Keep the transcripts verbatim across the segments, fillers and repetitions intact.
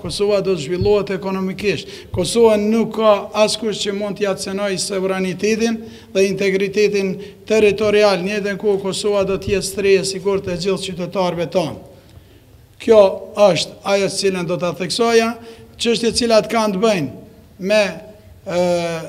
Kosova do të zhvillohet ekonomikisht. Kosova nuk ka askush që mund t'i acenojë sovranitetin dhe integritetin territorial. Në njëjtën kohë Kosova do të jetë streje sigurt e gjithë qytetarëve tonë. Kjo është ajo që cilën do ta theksoja, çështjet që cilat kanë të bëjnë me ë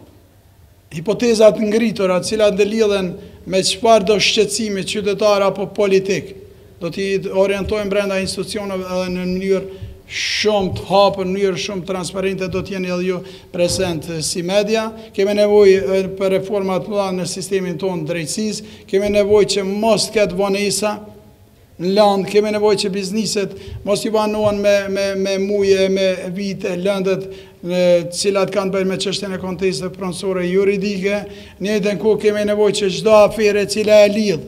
hipotezat ngritura, të cilat ndëlidhen me çfarë do shqetësimi qytetar apo politik. Do t'i orientojmë brenda institucioneve edhe në mënyrë shumë të hapur, në mënyrë shumë transparente, do t'jeni edhe ju present si media. Kemi nevojë për reforma të mëdha në sistemin tonë drejtësisë, kemi nevojë që mos ketë vonesa në land, kemi nevojë që bizniset mos i banohen me, me, me muje, me vite, lëndet në cilat kanë bëjnë me çështjen e kontestit pronësore juridike. Në njëjtën kohë kemi nevojë që çdo afere e cila e lidh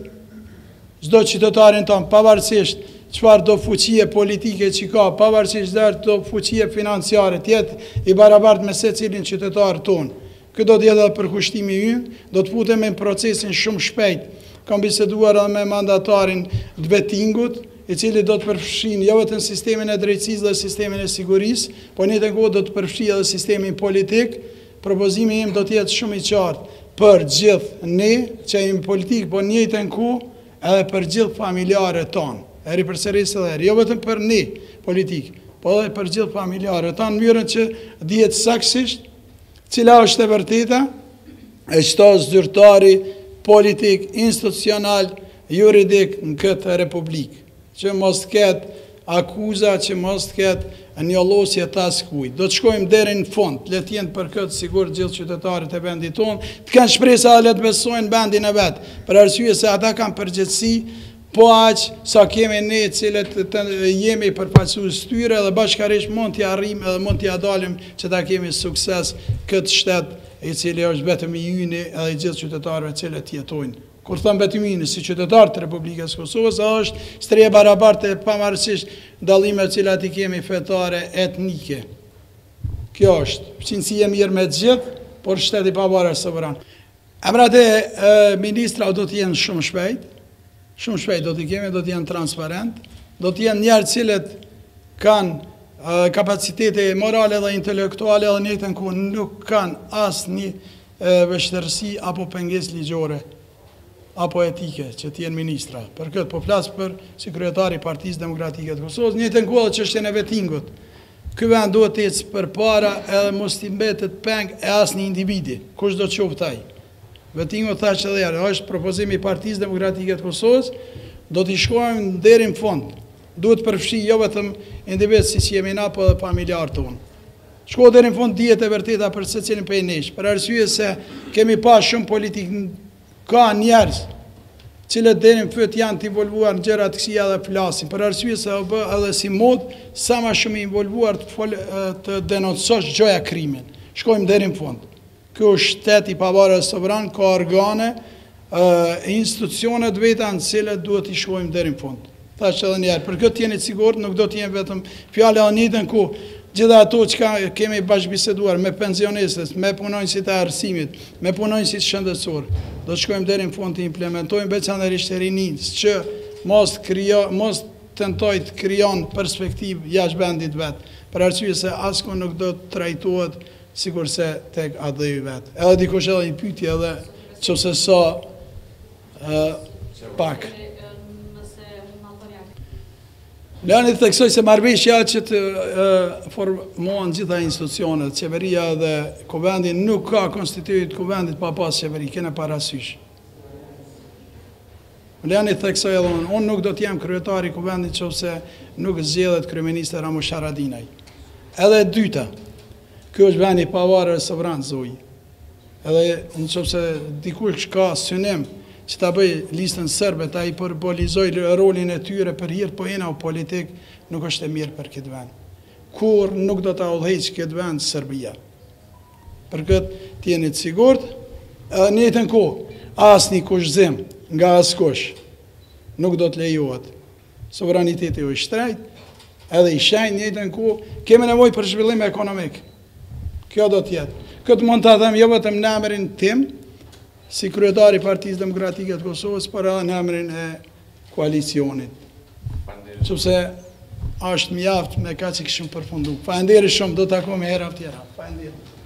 çdo qytetarin tonë, pavarësisht çfarë do fuqie politike që ka, pavarësisht çfarë do fuqie financiare, të jetë i barabartë me secilin qytetar tonë. Ky do të jetë edhe përkushtimi ynë, do të futemi në procesin shumë shpejt. Kam biseduar edhe me mandatarin të vettingut, i cili do të përfshin jo vetëm sistemin e drejtësisë dhe sistemin e sigurisë, po në njëjtën kohë do të përfshijë edhe sistemin politik. Propozimi im do të jetë shumë i qartë për gjithë ne që jemi politik, po në njëjtën kohë edhe për gjithë familjarët tonë. E ripërsëris edhe herë, jo vetëm për ne politik, po edhe për gjithë familjarët tonë, në mënyrën që dihet saktësisht cila është e vërteta e çdo zyrtari politik, institucional, juridik në këtë republikë, që mos ketë akuza, që mos ketë njollosje të askujt. Do të shkojmë deri në fund, le të jenë për këtë sigur gjithë qytetarët e vendit tonë, të kanë shpresë edhe le të besojnë vendin e vet, për arsye se ata kanë përgjegjësi, po aq sa kemi ne cilët të jemi përfaqësues tyre dhe bashkërisht mund t'i arrijmë edhe mund t'i dalim që ta kemi sukses këtë shtet i cili është vetëm i yni edhe i gjithë qytetarëve cilët jetojnë. Kur thëmë vetëm i yni si qytetarë të Republikës Kosovës, është streje barabartë pavarësisht dallimet cilat i kemi fetare, etnike. Kjo është përqindësia mirë me gjithë, por shteti pavarë sovran. Emrat e ministra do të jenë shumë shpejt, shumë shpejt do t'i kemi, do t'jenë transparent, do t'jenë njerë cilët kanë kapacitete morale dhe intelektuale dhe njëtën ku nuk kanë asë një vështërsi apo pengesë ligjore apo etike që t'jenë ministra. Për këtë po flasë për si kryetari Partisë Demokratike të Kosovës, njëtën ku edhe çështjen e vettingut. Ky vend duhet të ecë përpara edhe mos t'i mbetet peng e asë një individi, kush do të qoftë ai. Vettingu thashë edhe herë, është propozimi i Partisë Demokratike të Kosovës, do t'i shkojmë deri në fund. Duhet përfshi jo vetëm individ si që jemi na, po dhe familjarë tonë. Shko deri në fund dihet e vërteta për secilin prej nesh, për arsye se kemi pa shumë politik, ka njerëz cilët deri në fyt janë të involvuar në gjëra të kësia dhe flasin, për arsye se u bë edhe si mod sa më shumë involvuar të, fol, të denoncosh gjoja krimin. Shkojmë deri në fund. Ky është shtet i pavarur sovran, ka organe, institucione të veta në cilët duhet i shkojmë deri në fund. Thashë edhe njerë, për këtë jeni sigurt, nuk do t'jenë vetëm fjale e njëjtën ku gjitha ato që kemi bashkëbiseduar me pensionistët, me punonjësit e arsimit, me punonjësit shëndetësor, do të shkojmë deri në fund të implementojmë veçanërisht e rinisë, që mos krijo, mos tentoj të krijon perspektivë jashtë vendit vet, për arsye se askund nuk do të trajtohet sikurse tek atë i vet. Edhe dikush edhe një pyetje edhe nëse sa pak. Leoni të theksoj se marrëveshja që të formohen gjitha institucionet, qeveria dhe kuvendit, nuk ka konstituit kuvendit pa pas qeveri, kene parasysh. Leoni të theksoj edhe unë, unë nuk do t'jem kryetari kuvendit qofse nuk zgjedhet kryeministri Ramush Haradinaj. Edhe dyta, kjo është vendi pavarur e sovran zoj. Edhe në qofse dikush ka synim që ta bëj listën sërbe, ta i përbolizoj rolin e tyre për hir po jena u politik, nuk është e mirë për këtë vend. Kur nuk do ta udhëheq këtë vend Serbia. Për këtë t'jeni të sigurt, edhe në njëjtën kohë, asnjë kushzim nga askush nuk do të lejohet. Sovraniteti është shtrejt, edhe i shenjtë në njëjtën kohë, kemi nevojë për zhvillim ekonomik. Kjo do të jetë. Këtë mund ta them jo vetëm në emrin tim, si kryetari Partisë Demokratike të Kosovës, për edhe në emrin e koalicionit. Sepse është mjaft me ka që këshëm përfundu. Faleminderit shumë, do të takojmë herë tjera. Faleminderit.